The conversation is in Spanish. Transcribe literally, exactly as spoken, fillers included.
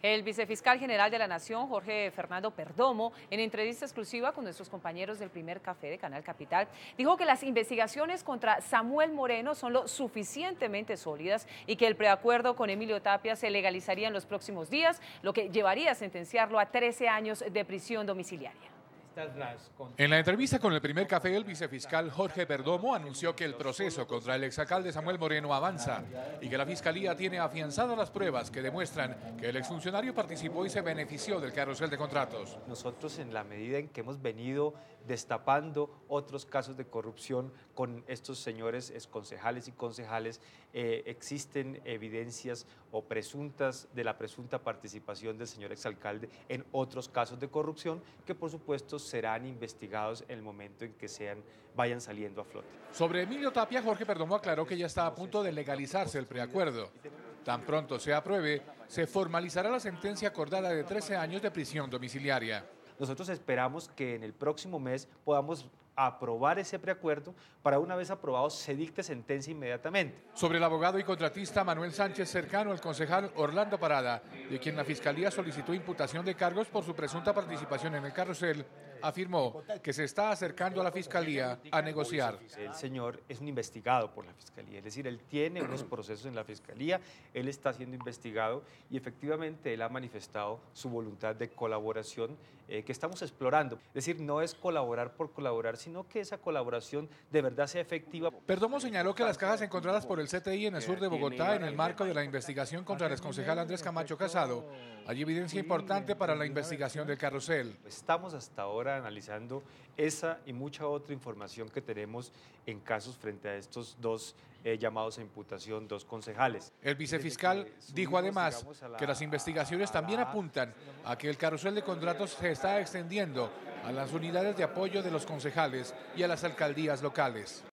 El vicefiscal general de la Nación, Jorge Fernando Perdomo, en entrevista exclusiva con nuestros compañeros del Primer Café de Canal Capital, dijo que las investigaciones contra Samuel Moreno son lo suficientemente sólidas y que el preacuerdo con Emilio Tapia se legalizaría en los próximos días, lo que llevaría a sentenciarlo a trece años de prisión domiciliaria. En la entrevista con el Primer Café, el vicefiscal Jorge Perdomo anunció que el proceso contra el exalcalde Samuel Moreno avanza y que la Fiscalía tiene afianzadas las pruebas que demuestran que el exfuncionario participó y se benefició del carrusel de contratos. Nosotros, en la medida en que hemos venido destapando otros casos de corrupción con estos señores exconcejales y concejales, eh, existen evidencias o presuntas de la presunta participación del señor exalcalde en otros casos de corrupción que, por supuesto, serán investigados en el momento en que sean, vayan saliendo a flote. Sobre Emilio Tapia, Jorge Perdomo aclaró que ya está a punto de legalizarse el preacuerdo. Tan pronto se apruebe, se formalizará la sentencia acordada de trece años de prisión domiciliaria. Nosotros esperamos que en el próximo mes podamos aprobar ese preacuerdo para, una vez aprobado, se dicte sentencia inmediatamente. Sobre el abogado y contratista Manuel Sánchez, cercano al concejal Orlando Parada, de quien la Fiscalía solicitó imputación de cargos por su presunta participación en el carrusel, afirmó que se está acercando a la Fiscalía a negociar. El señor es un investigado por la Fiscalía, es decir, él tiene unos procesos en la Fiscalía, él está siendo investigado y efectivamente él ha manifestado su voluntad de colaboración eh, que estamos explorando. Es decir, no es colaborar por colaborar, sino que esa colaboración de verdad sea efectiva. Perdomo señaló que las cajas encontradas por el C T I en el sur de Bogotá en el marco de la investigación contra el exconcejal Andrés Camacho Casado hay evidencia importante para la investigación del carrusel. Estamos hasta ahora analizando esa y mucha otra información que tenemos en casos frente a estos dos eh, llamados a imputación, dos concejales. El vicefiscal dijo además que las investigaciones también apuntan a que el carrusel de contratos se está extendiendo a las unidades de apoyo de los concejales y a las alcaldías locales.